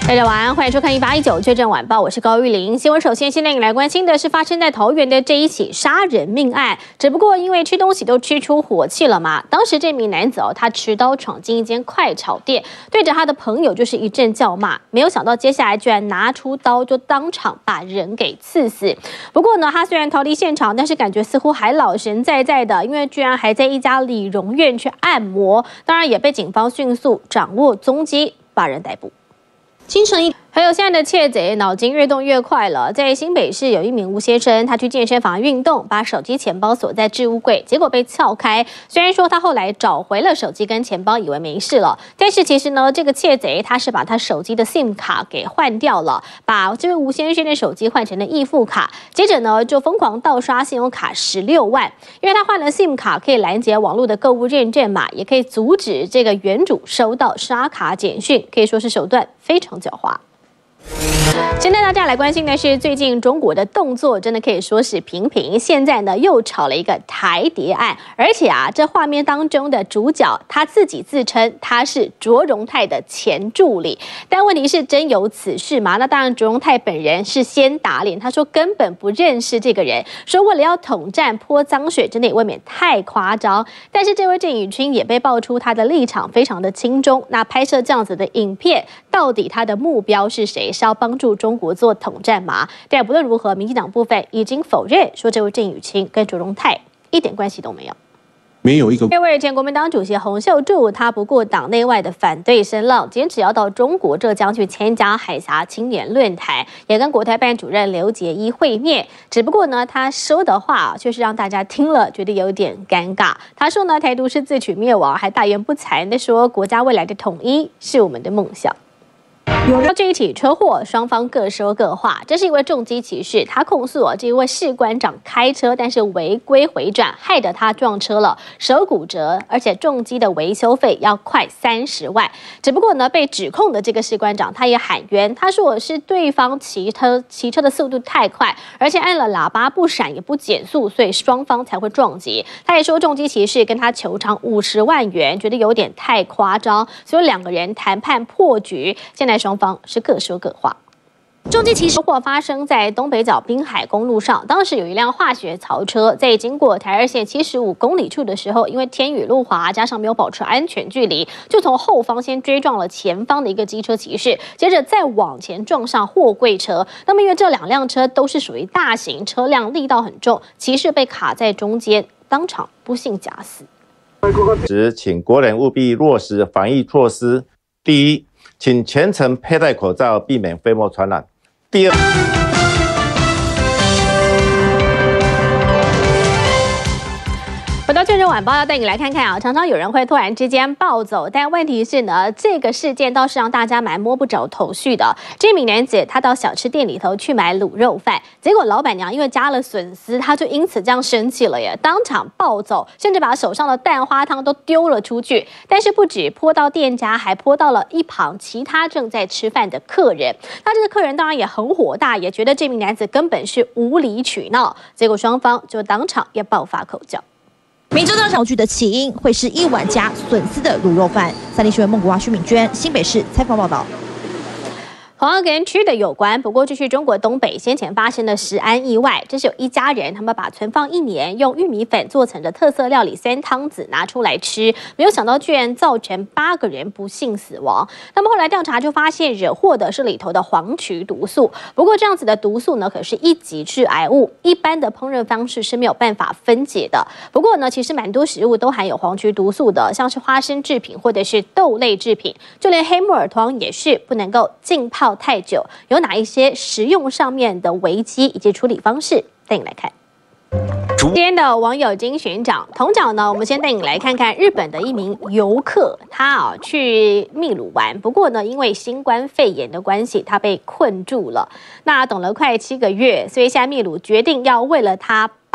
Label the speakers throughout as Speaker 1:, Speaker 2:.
Speaker 1: 大家晚安，欢迎收看1819最正晚报，我是高玉玲。新闻首先带你来关心的是发生在桃园的这一起杀人命案，只不过因为吃东西都吃出火气了嘛。当时这名男子他持刀闯进一间快炒店，对着他的朋友就是一阵叫骂，没有想到接下来居然拿出刀就当场把人给刺死。不过呢，他虽然逃离现场，但是感觉似乎还老神在在的，因为居然还在一家理容院去按摩，当然也被警方迅速掌握踪迹，把人逮捕。清晨一。还有现在的窃贼脑筋越动越快了，在新北市有一名吴先生，他去健身房运动，把手机、钱包锁在置物柜，结果被撬开。虽然说他后来找回了手机跟钱包，以为没事了，但是其实呢，这个窃贼他是把他手机的 SIM 卡给换掉了，把这位吴先生的手机换成了易付卡，接着呢就疯狂盗刷信用卡16万，因为他换了 SIM 卡可以拦截网络的购物认证码，也可以阻止这个原主收到刷卡简讯，可以说是手段非常狡猾。现在大家来关心的是，最近中国的动作真的可以说是频频。现在呢，又炒了一个台谍案，而且这画面当中的主角他自己自称他是卓荣泰的前助理，但问题是真有此事吗？那当然，卓荣泰本人是先打脸，他说根本不认识这个人，说为了要统战泼脏水，真的也未免太夸张。但是这位郑宇君也被爆出他的立场非常的亲中，那拍摄这样子的影片，到底他的目标是谁？是要帮助中国做统战吗？但不论如何，民进党部分已经否认说这位郑宇清跟卓荣泰一点关系都没有。
Speaker 2: 没有一个。
Speaker 1: 这位前国民党主席洪秀柱，他不顾党内外的反对声浪，坚持要到中国浙江去参加海峡青年论坛，也跟国台办主任刘捷一会面。只不过呢，他说的话却是让大家听了觉得有点尴尬。他说呢，台独是自取灭亡，还大言不惭的说国家未来的统一是我们的梦想。这一起车祸，双方各说各话。这是一位重机骑士，他控诉这一位士官长开车，但是违规回转，害得他撞车了，手骨折，而且重机的维修费要快30万。只不过呢，被指控的这个士官长他也喊冤，他说我是对方骑车的速度太快，而且按了喇叭不闪也不减速，所以双方才会撞击。他也说重机骑士跟他求偿50万元，觉得有点太夸张，所以两个人谈判破局，现在双方是各说各话。重机骑士车祸发生在东北角滨海公路上，当时有一辆化学槽车在经过台2线75公里处的时候，因为天雨路滑，加上没有保持安全距离，就从后方先追撞了前方的一个机车骑士，接着再往前撞上货柜车。那么因为这2辆车都是属于大型车辆，力道很重，骑士被卡在中间，当场不幸假死。
Speaker 3: 请国人务必落实防疫措施。第一，请全程佩戴口罩，避免飞沫传染。第二，
Speaker 1: 回到《晚报》要带你来看看常常有人会突然之间暴走，但问题是呢，这个事件倒是让大家蛮摸不着头绪的。这名男子他到小吃店里头去买卤肉饭，结果老板娘因为加了笋丝，他就因此这样生气了耶，当场暴走，甚至把手上的蛋花汤都丢了出去。但是不止泼到店家，还泼到了一旁其他正在吃饭的客人。那这个客人当然也很火大，也觉得这名男子根本是无理取闹，结果双方就当场也爆发口角。
Speaker 4: 民众党闹剧的起因会是一碗加笋丝的卤肉饭。3立新闻孟国华、徐敏娟，新北市采访报道。
Speaker 1: 同样跟吃的有关，不过这是中国东北先前发生的食安意外。这是有一家人，他们把存放1年用玉米粉做成的特色料理酸汤子拿出来吃，没有想到居然造成8个人不幸死亡。那么后来调查就发现，惹祸的是里头的黄曲毒素。不过这样子的毒素呢，可是一级致癌物，一般的烹饪方式是没有办法分解的。不过呢，其实蛮多食物都含有黄曲毒素的，像是花生制品或者是豆类制品，就连黑木耳汤也是不能够浸泡太久。有哪一些食用上面的危机以及处理方式，带你来看。今天的网友金学长同奖呢，我们先带你来看看日本的一名游客，他去秘鲁玩，不过呢，因为新冠肺炎的关系，他被困住了。那等了快7个月，所以现在秘鲁决定要为了他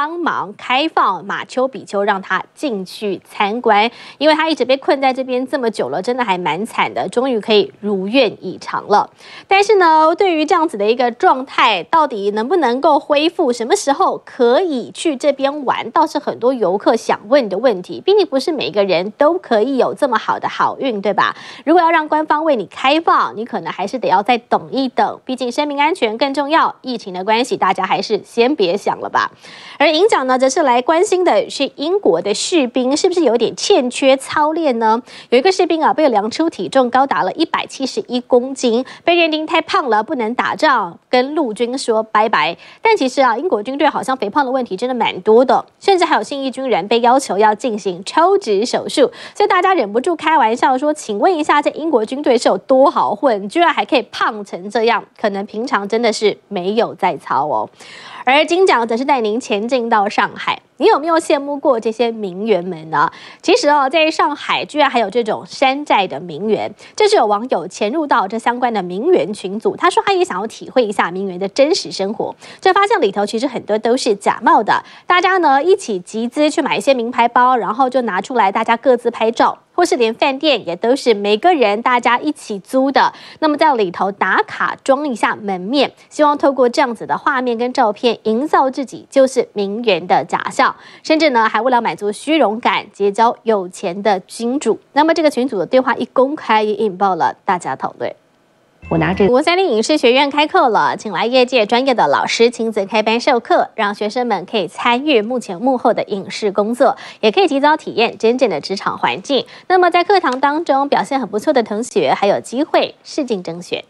Speaker 1: 帮忙开放马丘比丘，让他进去参观，因为他一直被困在这边这么久了，真的还蛮惨的，终于可以如愿以偿了。但是呢，对于这样子的一个状态，到底能不能够恢复，什么时候可以去这边玩，倒是很多游客想问的问题。毕竟不是每个人都可以有这么好的好运，对吧？如果要让官方为你开放，你可能还是得要再等一等，毕竟生命安全更重要。疫情的关系，大家还是先别想了吧。而营长呢，则是来关心的是英国的士兵是不是有点欠缺操练呢？有一个士兵啊，被量出体重高达了171公斤，被认定太胖了，不能打仗，跟陆军说拜拜。但其实啊，英国军队好像肥胖的问题真的蛮多的，甚至还有现役军人被要求要进行抽脂手术，所以大家忍不住开玩笑说：“请问一下，在英国军队是有多好混，居然还可以胖成这样？可能平常真的是没有在操哦。”而金奖则是带您前进到上海，你有没有羡慕过这些名媛们呢？其实哦，在上海居然还有这种山寨的名媛，这是有网友潜入到这相关的名媛群组，他说他也想要体会一下名媛的真实生活，就发现里头其实很多都是假冒的，大家呢一起集资去买一些名牌包，然后就拿出来大家各自拍照。或是连饭店也都是每个人大家一起租的，那么在里头打卡装一下门面，希望透过这样子的画面跟照片，营造自己就是名媛的假象，甚至呢还为了满足虚荣感，结交有钱的君主。那么这个群组的对话一公开，也引爆了大家讨论。我拿着国三立影视学院开课了，请来业界专业的老师亲自开班授课，让学生们可以参与幕前幕后的影视工作，也可以提早体验真正的职场环境。那么在课堂当中表现很不错的同学，还有机会试镜甄选。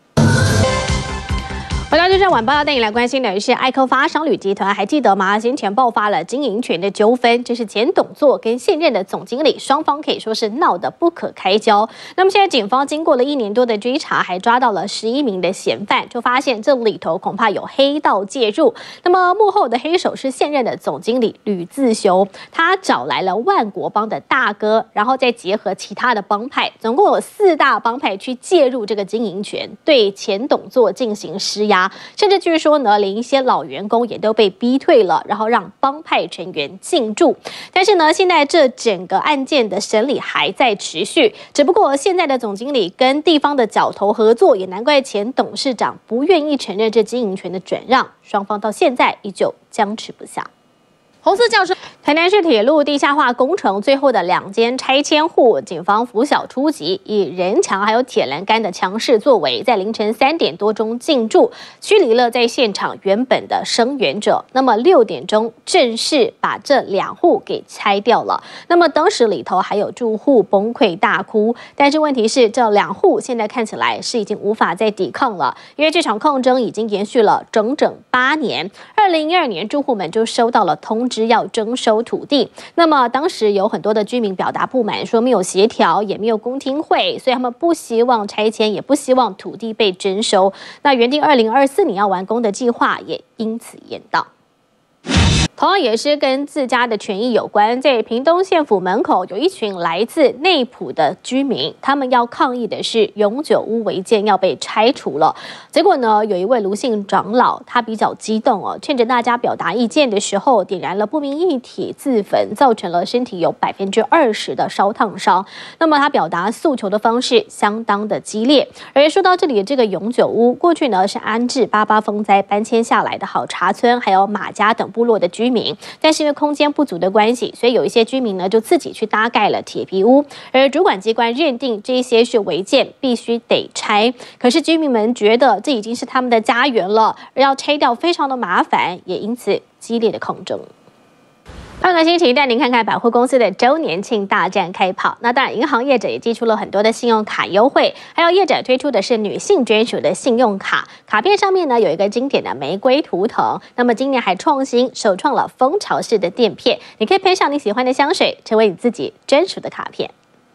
Speaker 1: 回到《就晚报》要带你来关心的是爱科发商旅集团，还记得吗？先前爆发了经营权的纠纷，这是前董座跟现任的总经理双方可以说是闹得不可开交。那么现在警方经过了1年多的追查，还抓到了11名的嫌犯，就发现这里头恐怕有黑道介入。那么幕后的黑手是现任的总经理吕自修，他找来了万国帮的大哥，然后再结合其他的帮派，总共有4大帮派去介入这个经营权，对前董座进行施压。甚至据说呢，连一些老员工也都被逼退了，然后让帮派成员进驻。但是呢，现在这整个案件的审理还在持续，只不过现在的总经理跟地方的角头合作，也难怪前董事长不愿意承认这经营权的转让，双方到现在依旧僵持不下。红色轿车，台南市铁路地下化工程最后的2间拆迁户，警方拂晓出击，以人墙还有铁栏杆的强势作为，在凌晨3点多钟进驻，驱离了在现场原本的声援者。那么6点钟正式把这2户给拆掉了。那么当时里头还有住户崩溃大哭，但是问题是这2户现在看起来是已经无法再抵抗了，因为这场抗争已经延续了整整8年。2012年住户们就收到了通知，要征收土地。那么当时有很多的居民表达不满，说没有协调，也没有公听会，所以他们不希望拆迁，也不希望土地被征收。那原定2024年要完工的计划也因此延宕。同样也是跟自家的权益有关，在屏东县府门口有一群来自内埔的居民，他们要抗议的是永久屋违建要被拆除了。结果呢，有一位卢姓长老，他比较激动哦，趁着大家表达意见的时候，点燃了不明液体自焚，造成了身体有20%的烧烫伤。那么他表达诉求的方式相当的激烈。而说到这里的这个永久屋，过去呢是安置88风灾搬迁下来的好茶村，还有马家等部落的居民，但是因为空间不足的关系，所以有一些居民呢就自己去搭盖了铁皮屋，而主管机关认定这些是违建，必须得拆。可是居民们觉得这已经是他们的家园了，而要拆掉非常的麻烦，也因此激烈的抗争。换个心情带您看看百货公司的周年庆大战开跑。那当然，银行业者也寄出了很多的信用卡优惠，还有业者推出的是女性专属的信用卡，卡片上面呢有一个经典的玫瑰图腾。那么今年还创新首创了蜂巢式的垫片，你可以配上你喜欢的香水，成为你自己专属的卡片。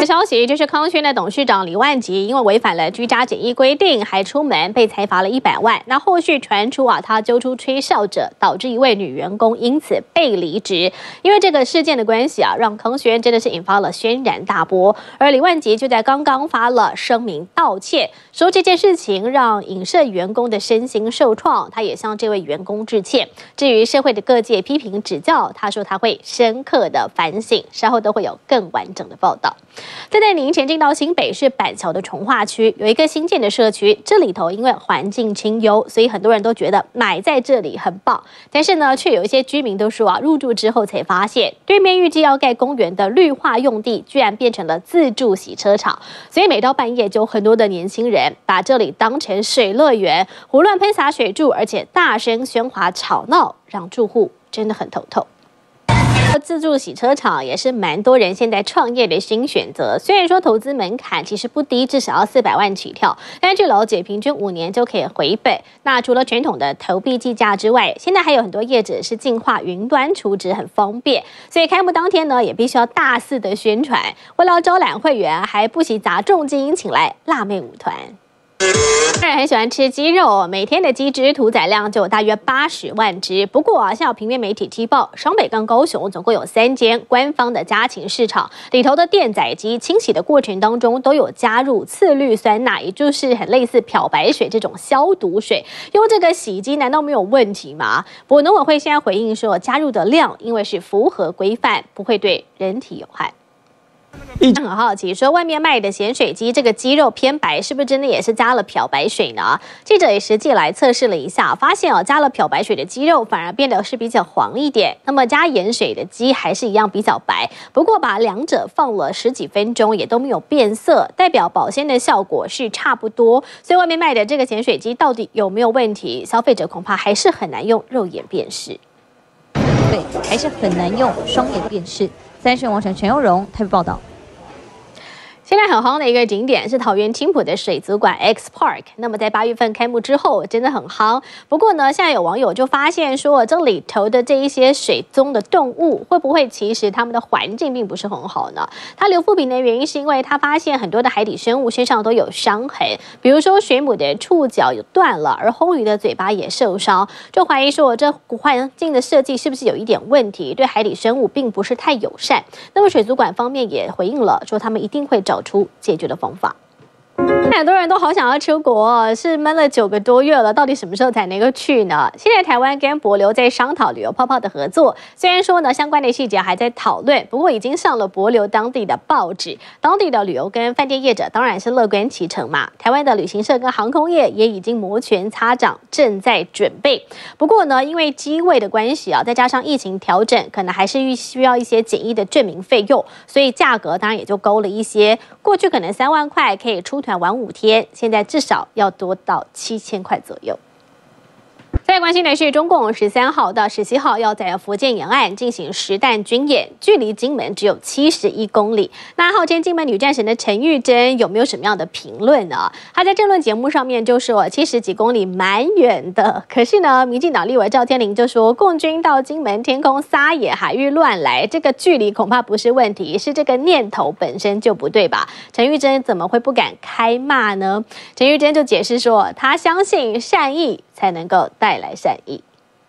Speaker 1: 消息就是康轩的董事长李万吉因为违反了居家检疫规定，还出门被裁罚了100万。那后续传出他揪出吹哨者，导致一位女员工因此被离职。因为这个事件的关系让康轩真的是引发了轩然大波。而李万吉就在刚刚发了声明道歉，说这件事情让影社员工的身心受创，他也向这位员工致歉。至于社会的各界批评指教，他说他会深刻的反省，稍后都会有更完整的报道。再带您前进到新北市板桥的重划区，有一个新建的社区，这里头因为环境清幽，所以很多人都觉得买在这里很棒。但是呢，却有一些居民都说入住之后才发现，对面预计要盖公园的绿化用地，居然变成了自助洗车场。所以每到半夜，就很多的年轻人把这里当成水乐园，胡乱喷洒水柱，而且大声喧哗吵闹，让住户真的很头痛。自助洗车场也是蛮多人现在创业的新选择。虽然说投资门槛其实不低，至少要400万起跳，但据了解，平均5年就可以回本。那除了传统的投币计价之外，现在还有很多业者是进化云端储值，很方便。所以开幕当天呢，也必须要大肆的宣传。为了招揽会员，还不惜砸重金请来辣妹舞团。个人很喜欢吃鸡肉，每天的鸡只屠宰量就有大约80万只。不过现在有平面媒体踢爆，双北跟高雄总共有3间官方的家禽市场里头的电宰鸡清洗的过程当中都有加入次氯酸钠，也就是很类似漂白水这种消毒水，用这个洗鸡难道没有问题吗？不过农委会现在回应说，加入的量因为是符合规范，不会对人体有害。很好奇，说外面卖的咸水鸡这个鸡肉偏白，是不是真的也是加了漂白水呢？记者也实际来测试了一下，发现加了漂白水的鸡肉反而变得是比较黄一点，那么加盐水的鸡还是一样比较白。不过把两者放了10几分钟也都没有变色，代表保鲜的效果是差不多。所以外面卖的这个咸水鸡到底有没有问题，消费者恐怕还是很难用肉眼辨识。
Speaker 4: 对，还是很难用双眼辨识。三线网传陈佑荣台北报道。
Speaker 1: 现在很夯的一个景点是桃园青埔的水族馆 X Park， 那么在8月份开幕之后真的很夯。不过呢，现在有网友就发现说，这里头的这一些水中的动物会不会其实它们的环境并不是很好呢？他留负评的原因是因为他发现很多的海底生物身上都有伤痕，比如说水母的触角有断了，而红鱼的嘴巴也受伤，就怀疑说这环境的设计是不是有一点问题，对海底生物并不是太友善。那么水族馆方面也回应了，说他们一定会找出解决的方法。很多人都好想要出国，是闷了9个多月了，到底什么时候才能够去呢？现在台湾跟帛琉在商讨旅游泡泡的合作，虽然说呢相关的细节还在讨论，不过已经上了帛琉当地的报纸，当地的旅游跟饭店业者当然是乐观其成嘛。台湾的旅行社跟航空业也已经摩拳擦掌，正在准备。不过呢，因为机位的关系再加上疫情调整，可能还是需要一些检疫的证明费用，所以价格当然也就高了一些。过去可能3万块可以出团玩5天，现在至少要多到7000块左右。再关心的是，中共13号到17号要在福建沿岸进行实弹军演，距离金门只有71公里。那号称金门女战神的陈玉珍有没有什么样的评论呢？她在政论节目上面就说70几公里蛮远的，可是呢，民进党立委赵天麟就说，共军到金门天空撒野，海域乱来，这个距离恐怕不是问题，是这个念头本身就不对吧？陈玉珍怎么会不敢开骂呢？陈玉珍就解释说，她相信善意才能够带来善意。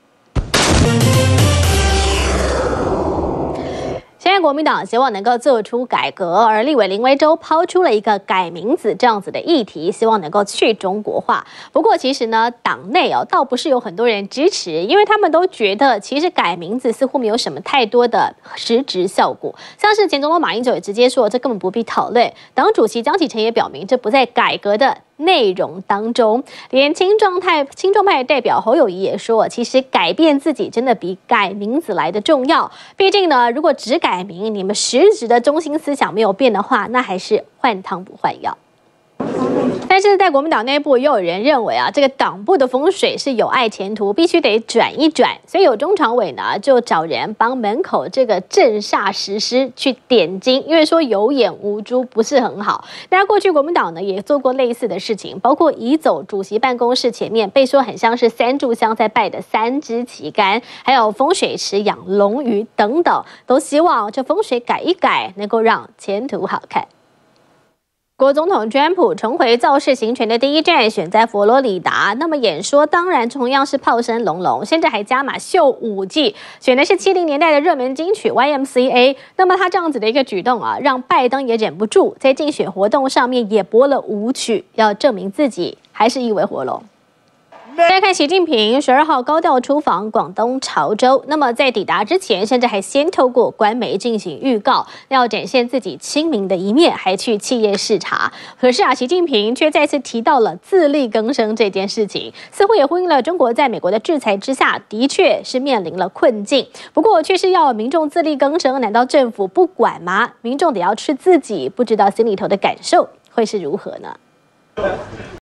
Speaker 1: 现在国民党希望能够做出改革，而立委林维洲抛出了一个改名字这样子的议题，希望能够去中国化。不过其实呢，党内倒不是有很多人支持，因为他们都觉得其实改名字似乎没有什么太多的实质效果。像是前总统马英九也直接说，这根本不必讨论。党主席江启臣也表明，这不在改革的内容当中。连青壮派的代表侯友宜也说，其实改变自己真的比改名字来的重要。毕竟呢，如果只改名，你们实质的中心思想没有变的话，那还是换汤不换药。但是在国民党内部，也有人认为这个党部的风水是有碍前途，必须得转一转。所以有中常委呢，就找人帮门口这个镇煞石狮去点睛，因为说有眼无珠不是很好。那过去国民党呢也做过类似的事情，包括移走主席办公室前面被说很像是3炷香在拜的3支旗杆，还有风水池养龙鱼等等，都希望这风水改一改，能够让前途好看。 国总统川普重回造势行权的第一站选在佛罗里达，那么演说当然同样是炮声隆隆，甚至还加码秀舞技，选的是70年代的热门金曲 YMCA。那么他这样子的一个举动啊，让拜登也忍不住在竞选活动上面也播了舞曲，要证明自己还是一尾活龙。再看习近平12号高调出访广东潮州，那么在抵达之前，甚至还先透过官媒进行预告，要展现自己亲民的一面，还去企业视察。可是习近平却再次提到了自力更生这件事情，似乎也呼应了中国在美国的制裁之下，的确是面临了困境。不过却是要民众自力更生，难道政府不管吗？民众得要吃自己，不知道心里头的感受会是如何呢？